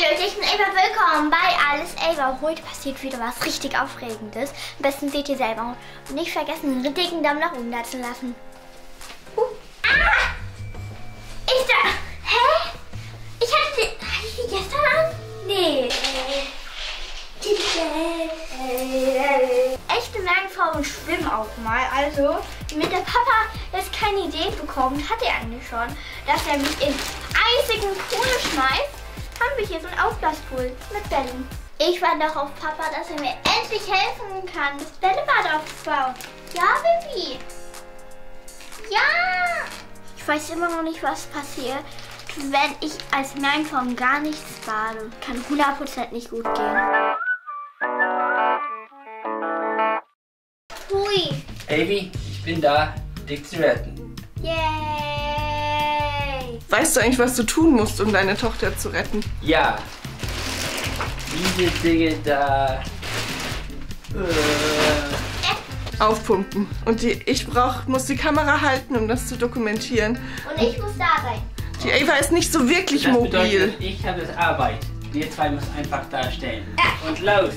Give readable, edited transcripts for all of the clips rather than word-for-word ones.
Leute, ich bin Ava, willkommen bei Alles Ava. Heute passiert wieder was richtig Aufregendes. Am besten seht ihr selber. Und nicht vergessen, einen dicken Daumen nach oben da zu lassen. Hä? Hatte ich die gestern an? Nee. Echte Meerjungfrauen schwimmen auch mal. Also, mit der Papa jetzt keine Idee bekommen, hat er eigentlich schon, dass er mich in eisigen Pool schmeißt. Haben wir hier so einen Aufblaspool mit Bällen. Ich warte noch auf Papa, dass er mir endlich helfen kann, das Bällebad aufzubauen. Ja, Baby. Ja. Ich weiß immer noch nicht, was passiert, wenn ich als Meerjungfrau gar nichts bade. Kann 100% nicht gut gehen. Hui. Avi, ich bin da, dich zu retten. Yay. Weißt du eigentlich, was du tun musst, um deine Tochter zu retten? Ja. Diese Dinge da. Aufpumpen. Und ich muss die Kamera halten, um das zu dokumentieren. Und ich muss da sein. Die Ava ist nicht so wirklich Das mobil. bedeutet, ich habe das Arbeit. Wir zwei müssen einfach da stehen. Und los!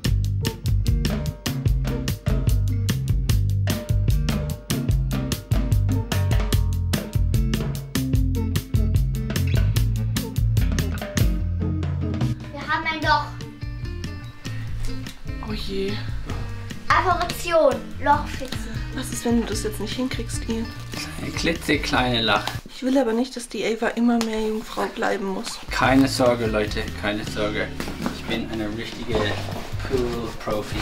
Wir haben ein Loch. Oh je. Operation. Lochfitzen. Was ist, wenn du das jetzt nicht hinkriegst, Ian? Eine klitzekleine Lache. Ich will aber nicht, dass die Ava immer mehr Jungfrau bleiben muss. Keine Sorge, Leute, keine Sorge. Ich bin eine richtige Pool-Profi.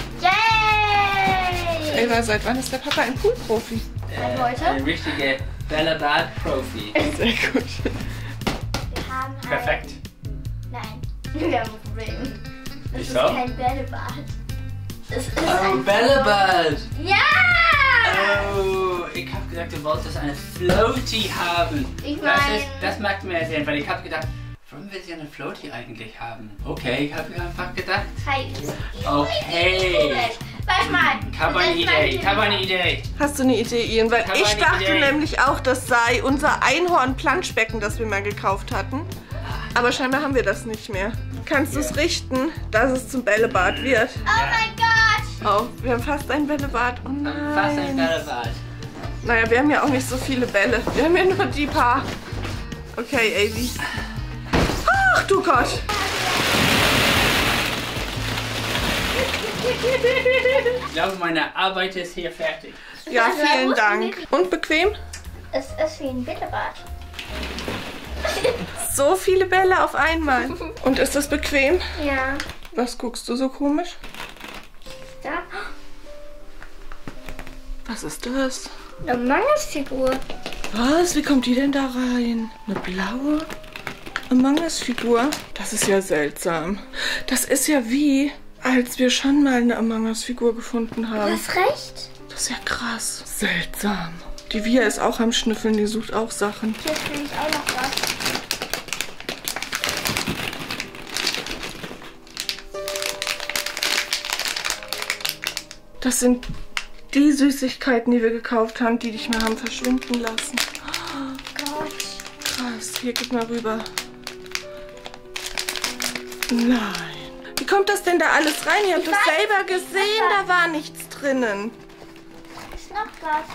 Yay! Ava, seit wann ist der Papa ein Poolprofi? Heute? Eine richtige Bällebad-Profi. Sehr gut. Wir haben halt... Perfekt. Nein, wir haben ein Problem. Das Wieso? ist kein Bällebad. Das ist Oh, ein Bällebad! Ja! Oh, ich habe gedacht, du wolltest eine Floaty haben. Ich Das mein- das macht mehr Sinn, weil ich habe gedacht, warum will sie eine Floaty eigentlich haben? Okay, ich habe einfach gedacht. Hi. Okay. Warte mal. Ich habe eine Idee, ich habe eine Idee. Hast du eine Idee, Ian? Weil Ich habe ich eine dachte Idee. nämlich auch, das sei unser Einhorn-Planschbecken, das wir mal gekauft hatten. Aber scheinbar haben wir das nicht mehr. Kannst du es richten, dass es zum Bällebad wird? Oh mein Gott. Oh, wir haben fast ein Bällebad. Oh Fast ein nein. Bällebad. Naja, wir haben ja auch nicht so viele Bälle. Wir haben ja nur die paar. Okay, Avi. Ach du Gott. Ich glaube, meine Arbeit ist hier fertig. Ja, Also, vielen wussten Dank. wir- Und bequem? Es ist wie ein Bällebad. So viele Bälle auf einmal. Und ist das bequem? Ja. Was guckst du so komisch? Da. Was ist das? Eine Mannesfigur. Was? Wie kommt die denn da rein? Eine blaue Among Us-Figur? Das ist ja seltsam. Das ist ja wie, als wir schon mal eine Among Us-Figur gefunden Du haben. hast recht. Das ist ja krass. Seltsam. Die Via ist auch am Schnüffeln, die sucht auch Sachen. Hier finde ich auch noch was. Das sind die Süßigkeiten, die wir gekauft haben, die dich mal haben verschwinden lassen. Gott. Krass, hier, gib mal rüber. Nein. Wie kommt das denn da alles rein? Ihr habt Ich das weiß selber nicht, gesehen, was da war nichts drinnen. Ist noch was.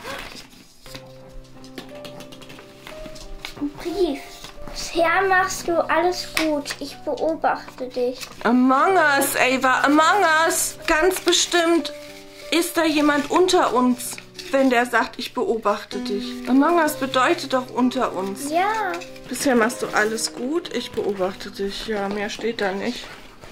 Ein Brief. Bisher machst du alles gut. Ich beobachte dich. Among Us, Ava, Among Us. Ganz bestimmt ist da jemand unter uns, wenn der sagt, ich beobachte dich. Among Us bedeutet doch unter uns. Ja. Bisher machst du alles gut, ich beobachte dich. Ja, mehr steht da nicht.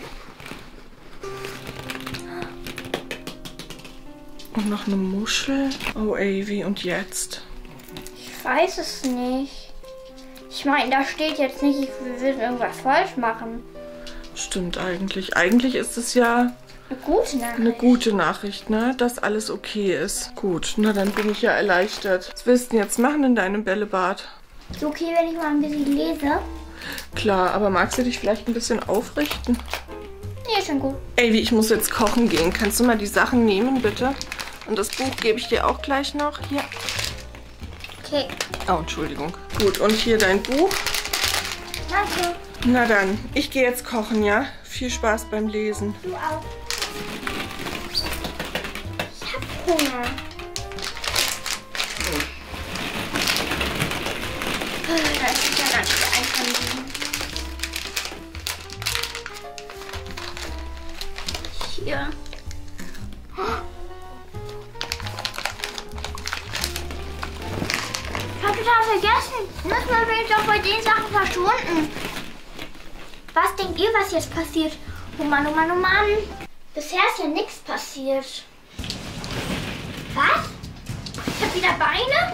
Und noch eine Muschel. Oh, Avi, und jetzt? Ich weiß es nicht. Ich meine, da steht jetzt nicht, wir würden irgendwas falsch machen. Stimmt eigentlich. Eigentlich ist es ja Eine gute Nachricht. eine gute Nachricht, ne? Dass alles okay ist. Gut, na dann bin ich ja erleichtert. Was willst du denn jetzt machen in deinem Bällebad? Ist okay, wenn ich mal ein bisschen lese? Klar, aber magst du dich vielleicht ein bisschen aufrichten? Nee, schon gut. Avi, ich muss jetzt kochen gehen. Kannst du mal die Sachen nehmen, bitte? Und das Buch gebe ich dir auch gleich noch. Hier. Okay. Oh, Entschuldigung. Gut, und hier dein Buch. Danke. Na dann, ich gehe jetzt kochen, ja? Viel Spaß beim Lesen. Du auch. Ich hab Hunger. Da ist ja ganz viel einfangen. Hier. Ich hab total vergessen. Manchmal bin ich doch bei den Sachen verschwunden. Was denkt ihr, was jetzt passiert? Oh Mann, oh Mann, oh Mann. Bisher ist ja nichts passiert. Was? Ich hab wieder Beine?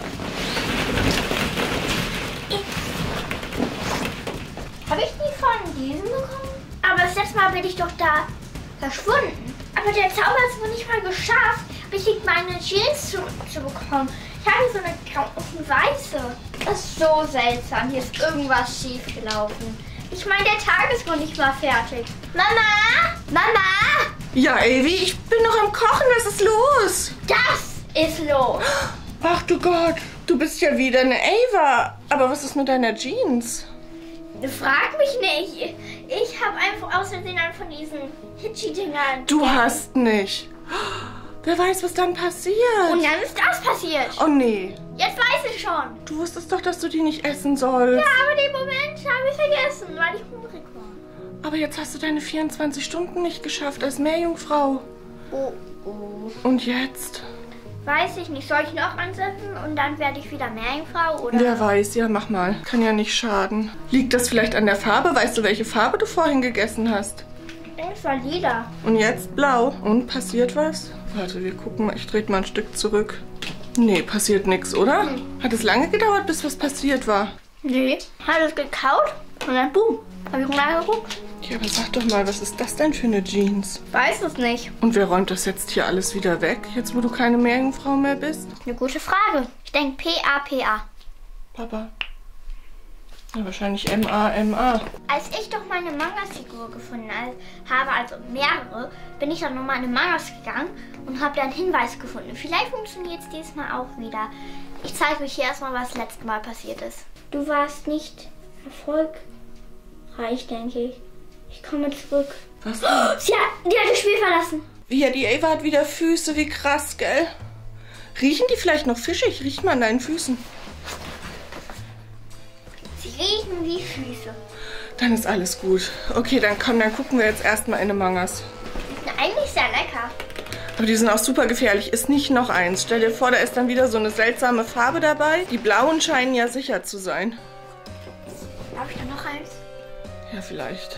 Habe ich die von diesem bekommen? Aber das letzte Mal bin ich doch da verschwunden. Aber der Zauber hat es wohl nicht mal geschafft, richtig meine Jeans zurückzubekommen. Ich habe so eine graue weiße. Das ist so seltsam. Hier ist irgendwas schief gelaufen. Ich meine, der Tag ist noch nicht mal fertig. Mama! Mama! Ja, Avi, ich bin noch am Kochen. Was ist los? Das ist los. Ach du Gott, du bist ja wieder eine Ava. Aber was ist mit deiner Jeans? Frag mich nicht. Ich habe einfach aus Versehen einen von diesen Hitchy-Dingern. Du hast nicht. Wer weiß, was dann passiert. Und dann ist das passiert. Oh nee. Jetzt weiß ich schon. Du wusstest doch, dass du die nicht essen sollst. Ja, aber den Moment habe ich vergessen, weil ich hungrig war. Aber jetzt hast du deine 24 Stunden nicht geschafft als Meerjungfrau. Oh. Und jetzt? Weiß ich nicht. Soll ich noch ansetzen und dann werde ich wieder Meerjungfrau, oder? Wer weiß, ja, mach mal. Kann ja nicht schaden. Liegt das vielleicht an der Farbe? Weißt du, welche Farbe du vorhin gegessen hast? Ich denke, es war lila. Und jetzt blau. Und passiert was? Warte, wir gucken mal. Ich drehe mal ein Stück zurück. Nee, passiert nichts, oder? Hat es lange gedauert, bis was passiert war? Nee. Hat es gekaut und dann boom. Habe ich runtergeguckt? Ja, aber sag doch mal, was ist das denn für eine Jeans? Weiß es nicht. Und wer räumt das jetzt hier alles wieder weg, jetzt wo du keine Meerjungfrau mehr bist? Eine gute Frage. Ich denke P-A-P-A. Papa. Ja, wahrscheinlich M-A-M-A. Als ich doch meine Mangas-Figur gefunden habe, also mehrere, bin ich dann nochmal in Mangas gegangen und habe da einen Hinweis gefunden. Vielleicht funktioniert es diesmal auch wieder. Ich zeige euch hier erstmal, was letztes Mal passiert ist. Du warst nicht erfolgreich, denke ich. Ich komme zurück. Was? Oh, die hat das Spiel verlassen. Ja, die Ava hat wieder Füße, wie krass, gell? Riechen die vielleicht noch fischig? Riech mal an deinen Füßen. Sie riechen wie Füße. Dann ist alles gut. Okay, dann komm, dann gucken wir jetzt erstmal in Among Us. Die sind eigentlich sehr lecker. Aber die sind auch super gefährlich. Ist nicht noch eins. Stell dir vor, da ist dann wieder so eine seltsame Farbe dabei. Die blauen scheinen ja sicher zu sein. Habe ich da noch eins? Ja, vielleicht.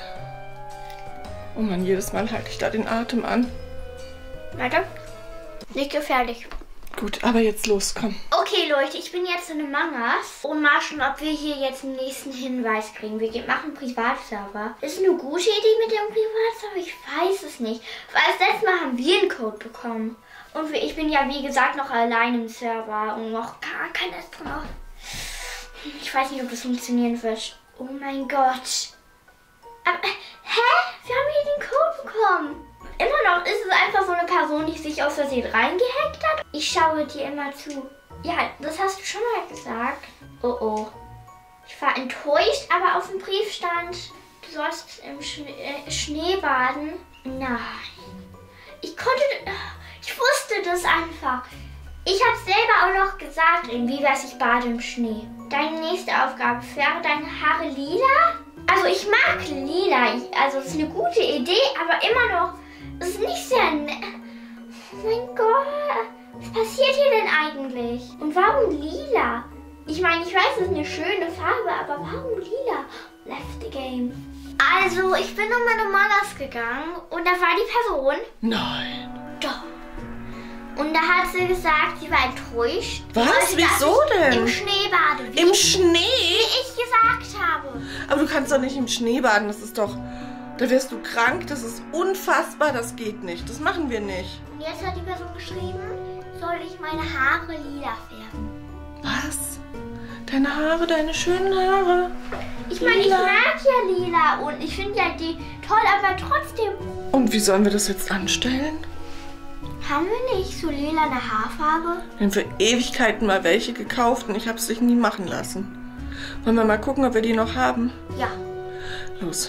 Oh Mann, jedes Mal halte ich da den Atem an. Warte. Nicht gefährlich. Gut, aber jetzt los, komm. Okay, Leute, ich bin jetzt in Among Us und mal schauen, ob wir hier jetzt den nächsten Hinweis kriegen. Wir machen Privatserver. Ist eine gute Idee mit dem Privatserver? Ich weiß es nicht. Weil das letzte Mal haben wir einen Code bekommen. Und ich bin ja, wie gesagt, noch allein im Server und noch gar kein Astronaut. Ich weiß nicht, ob das funktionieren wird. Oh mein Gott. Aber, hä? Wir haben hier den Code bekommen. Immer noch ist es einfach so eine Person, die sich aus Versehen reingehackt hat. Ich schaue dir immer zu. Ja, das hast du schon mal gesagt. Oh oh. Ich war enttäuscht, aber auf dem Brief stand, du sollst im Schnee baden. Nein. Ich wusste das einfach. Ich habe selber auch noch gesagt, wie wär's, ich bade im Schnee. Deine nächste Aufgabe wäre deine Haare lila? Also ich mag lila. Also es ist eine gute Idee, aber immer noch. Das ist nicht sehr nett. Oh mein Gott. Was passiert hier denn eigentlich? Und warum lila? Ich meine, ich weiß, es ist eine schöne Farbe, aber warum lila? Left the game. Also, ich bin um meine Mangas gegangen und da war die Person. Nein. Doch. Und da hat sie gesagt, sie war enttäuscht. Was? Wieso denn? Im Schnee bade. Im Schnee? Wie ich gesagt habe. Aber du kannst doch nicht im Schnee baden, das ist doch... Da wirst du krank, das ist unfassbar, das geht nicht. Das machen wir nicht. Und jetzt hat die Person geschrieben, soll ich meine Haare lila färben. Was? Deine Haare, deine schönen Haare. Ich meine, ich mag ja lila und ich finde ja die toll, aber trotzdem. Und wie sollen wir das jetzt anstellen? Haben wir nicht so lila eine Haarfarbe? Wir haben für Ewigkeiten mal welche gekauft und ich habe es sich nie machen lassen. Wollen wir mal gucken, ob wir die noch haben? Ja. Los.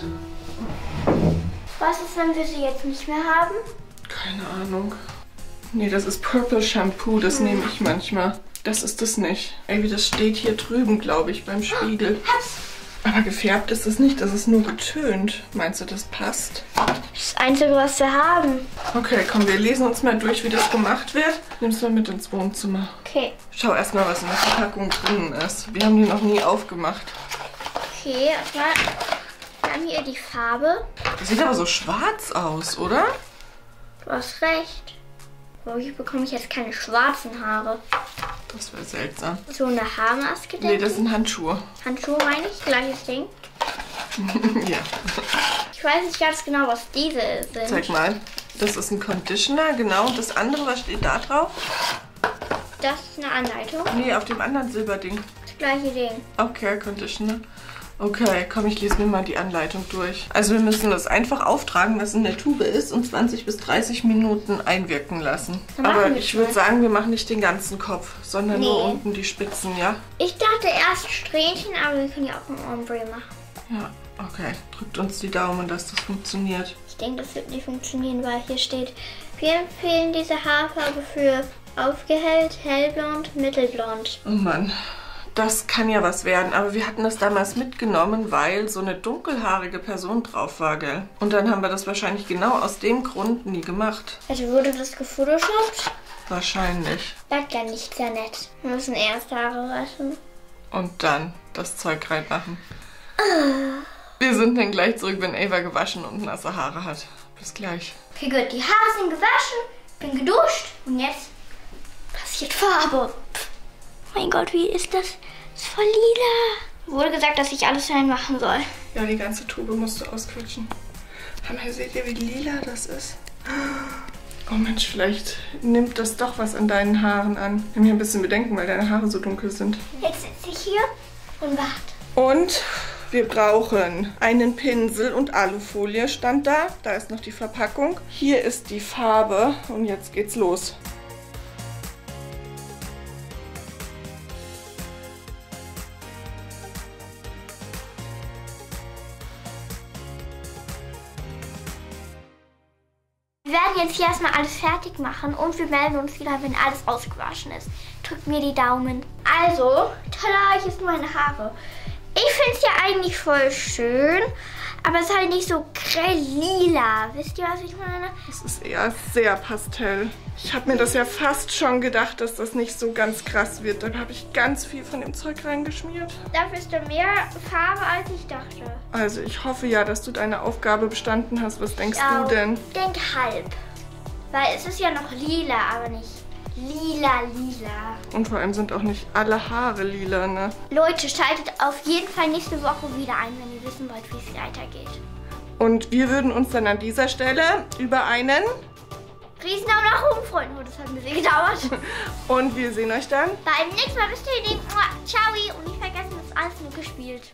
Was ist, wenn wir sie jetzt nicht mehr haben? Keine Ahnung. Nee, das ist Purple Shampoo, das nehme ich manchmal. Das ist es nicht. Ey, das steht hier drüben, glaube ich, beim Spiegel. Aber gefärbt ist es nicht, das ist nur getönt. Meinst du, das passt? Das Einzige, was wir haben. Okay, komm, wir lesen uns mal durch, wie das gemacht wird. Nimm's mal mit ins Wohnzimmer. Okay. Schau erstmal, was in der Verpackung drin ist. Wir haben die noch nie aufgemacht. Okay, erstmal. Wir haben hier die Farbe. Das sieht aber so schwarz aus, oder? Du hast recht. Wodurch bekomme ich jetzt keine schwarzen Haare? Das wäre seltsam. So eine Haarmaske, denke Nee, das sind Handschuhe. Handschuhe meine ich, gleiches Ding. Ja. Ich weiß nicht ganz genau, was diese sind. Zeig mal. Das ist ein Conditioner, genau. Und das andere, was steht da drauf? Das ist eine Anleitung. Nee, auf dem anderen Silberding. Das gleiche Ding. Okay, Conditioner. Okay, komm, ich lese mir mal die Anleitung durch. Also wir müssen das einfach auftragen, was in der Tube ist, und 20 bis 30 Minuten einwirken lassen. Dann machen Aber wir ich das würde mal. sagen, wir machen nicht den ganzen Kopf, sondern nur Nee. unten die Spitzen, ja? Ich dachte erst Strähnchen, aber wir können ja auch ein Ombre machen. Ja, okay. Drückt uns die Daumen, dass das funktioniert. Ich denke, das wird nicht funktionieren, weil hier steht, wir empfehlen diese Haarfarbe für aufgehellt, hellblond, mittelblond. Oh Mann, das kann ja was werden. Aber wir hatten das damals mitgenommen, weil so eine dunkelhaarige Person drauf war, gell? Und dann haben wir das wahrscheinlich genau aus dem Grund nie gemacht. Also wurde das gefotoshoppt? Wahrscheinlich. Sagt ja nicht sehr nett. Wir müssen erst Haare waschen. Und dann das Zeug reinmachen. Wir sind dann gleich zurück, wenn Ava gewaschen und nasse Haare hat. Bis gleich. Okay, gut. Die Haare sind gewaschen, bin geduscht und jetzt passiert Farbe. Mein Gott, wie ist das? Das ist voll lila. Wurde gesagt, dass ich alles reinmachen soll. Ja, die ganze Tube musst du ausquetschen. Aber seht ihr, wie lila das ist? Oh Mensch, vielleicht nimmt das doch was an deinen Haaren an. Ich habe mir ein bisschen Bedenken, weil deine Haare so dunkel sind. Jetzt sitze ich hier und warte. Und wir brauchen einen Pinsel und Alufolie, stand da. Da ist noch die Verpackung. Hier ist die Farbe und jetzt geht's los. Wir werden jetzt hier erstmal alles fertig machen und wir melden uns wieder, wenn alles ausgewaschen ist. Drückt mir die Daumen. Also, tada, hier sind meine Haare. Ich finde es ja eigentlich voll schön, aber es ist halt nicht so grell lila. Wisst ihr, was ich meine? Das ist eher sehr pastell. Ich habe mir das ja fast schon gedacht, dass das nicht so ganz krass wird. Dann habe ich ganz viel von dem Zeug reingeschmiert. Dafür ist da mehr Farbe, als ich dachte. Also ich hoffe ja, dass du deine Aufgabe bestanden hast. Was denkst du denn? Ich denke halb. Weil es ist ja noch lila, aber nicht lila. Und vor allem sind auch nicht alle Haare lila, ne? Leute, schaltet auf jeden Fall nächste Woche wieder ein, wenn ihr wissen wollt, wie es weitergeht. Und wir würden uns dann an dieser Stelle über einen... Riesendaumen nach oben freuen. Oh, das hat mir sehr gedauert. Und wir sehen euch dann Beim nächsten Mal. Bis dahin. Ciao. Und nicht vergessen, das ist alles nur gespielt.